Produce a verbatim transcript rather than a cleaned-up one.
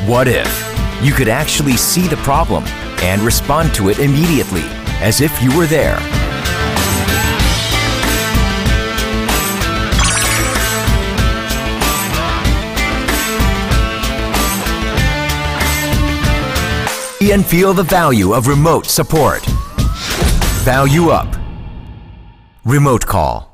What if you could actually see the problem and respond to it immediately, as if you were there? See and feel the value of remote support. Value up. RemoteCall.